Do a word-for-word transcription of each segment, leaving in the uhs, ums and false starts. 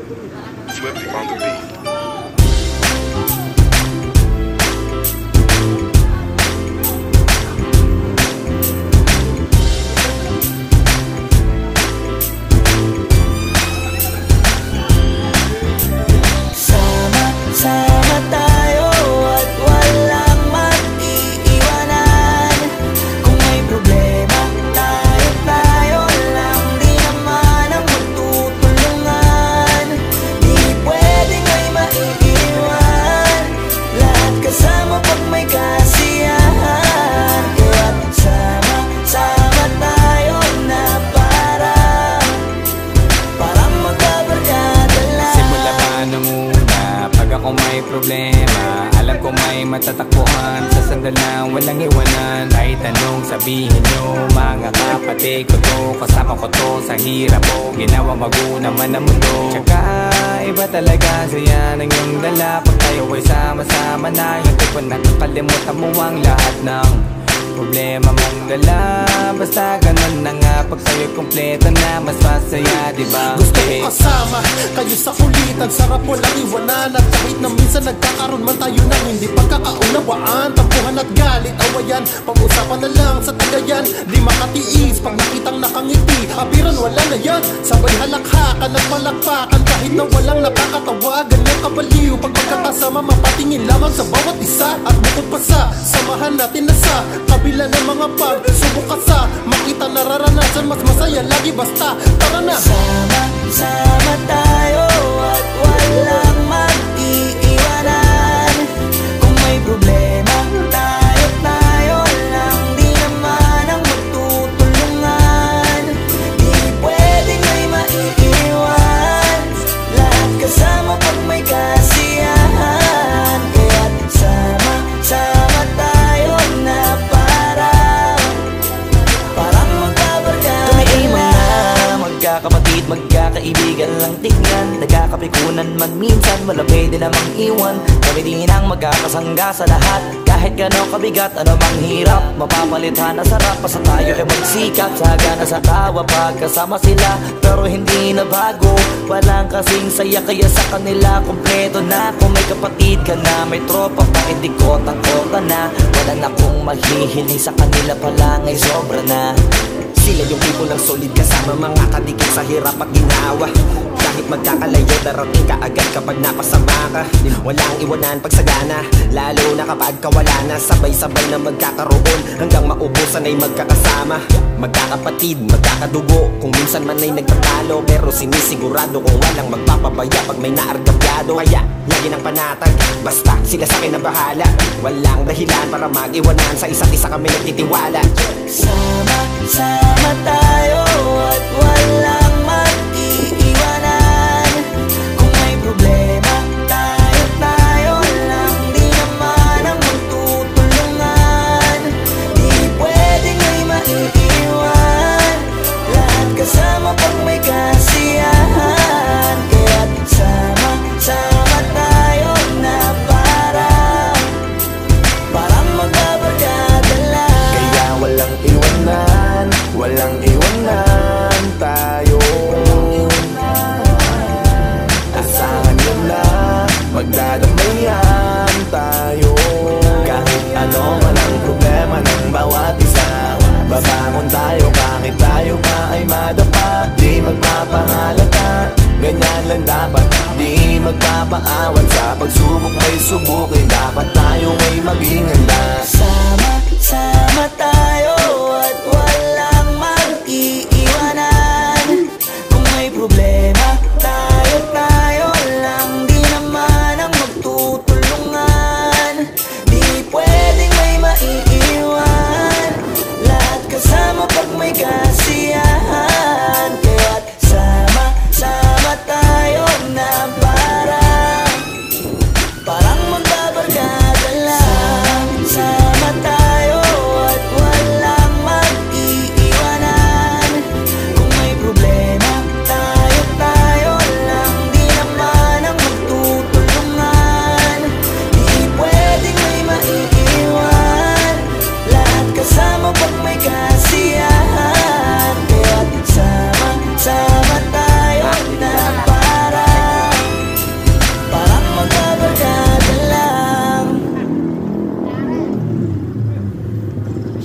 Swifty on the beat. Sama tayo at walang mag-iiwanan. Kung may problema, tayo tayo lang. Di naman ang magtutulungan. Di pwedeng may maiiwan. Lahat kasama pag may kasiyahan. Kaya sama-sama tayo na para Parang magkabarkada lang. Simula pa nung pag ako may problema, alam ko may matatakbuhan. Sa sandal na walang iwanan. Kahit anong sabihin nyo, mga kapatid ko to, kasama ko to sa hirap mo. Ginawa mago naman ang mundo. Tsaka iba talaga saya ng iyong dala. Pag tayo ay sama-sama na, yung tipo nakakalimutan mo ang lahat ng problema mong dala. Basta ganun na nga, pag sa'yo'y kompleto na, mas masaya, diba? Gusto ko kasama kayo sa kulitan. Sarap walang iwanan. At kahit na minsan nagkakaroon man tayo ng hindi pagkakaunawaan, tampuhan at galit, awayan, pag-usapan na lang sa tagayan. Di makatiis pag nakitang nakangiti, abiran wala na yan. Sabay halakhakan at palakpakan kahit na walang nakakatawa. Ganyang kabaliw pag magkakasama, mapatingin lamang sa bawat isa. At bukod pa sa samahan natin na sa kabila ng mga pagsubok ka sa makita nararanasan, mas masaya lagi basta tara na. Sama-sama tayo at walang mag-iiwanan. Kung may problema, tayo tayo lang. Di naman ang magtutulungan. Di pwedeng may maiiwan. Lahat kasama pag may kasiyahan. Kaya't sama-sama tayo na para Parang magkabarkada lang. Magkakapatid, magkakaibigan lang tingnan. Nagkakapikunan man minsan, wala pwede namang iwan. Kami din ang magkakasangga sa lahat. Kahit gano'ng kabigat, ano mang hirap, mapapalitan na sarap. Basta tayo ay magsikap, sagana sa tawa pagkasama sila. Pero hindi na bago, walang kasing saya. Kaya sa kanila, kompleto na. Kung may kapatid ka na, may tropa pa, hindi kotang-kota na. Wala na kong maghihiling sa kanila pa lang ay sobra na. Sila yung people ng solid kasama, mga kadikit sa hirap at ginawa. Kahit magkakalayo, darating ka agad kapag napasama ka. Walang iwanan pag sagana, lalo na kapag kawala na. Sabay-sabay na magkakaroon hanggang maubusan ay magkakasama. Magkakapatid, magkakadugo, kung minsan man ay nagtatalo. Pero sinisigurado kung walang magpapabaya pag may naargabyado. Kaya lagi ng panatag, basta sila sa akin na bahala. Walang dahilan para mag-iwanan, sa isa't isa kami nagtitiwala. Sama-sama tayo at walang mag-iiwanan. Kung may problema, tayo tayo lang. Di naman ang magtutulungan. Di pwedeng may maiiwan. Lahat kasama pag may kasiyahan. Kaya't sama-sama tayo na para Parang magkabarkada lang. Kaya walang iwanan, walang iwanan tayo. Asahan nyo na, magdadamayan tayo. Kahit ano man ang problema ng bawat isa, babangon tayo kahit tayo pa ay madapa. Di magpapahalata, ganyan lang dapat. Di magpapaawan, sa pagsubok may subukin. Dapat tayo ay maging handa. Sama-sama tayo at walang mag-iiwanan. Kung may problema, tayo tayo lang. Di naman ang magtutulungan. Di pwedeng may maiiwan. Lahat kasama pag may kasiyahan. Kaya't sama-sama tayo na para Parang magkabarkada lang. Sama tayo at walang mag-iiwanan. Kung may problema, tayo tayo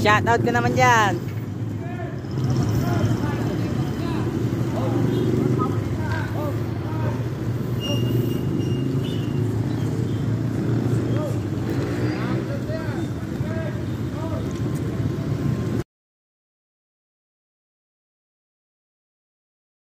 Shoutout ka naman dyan.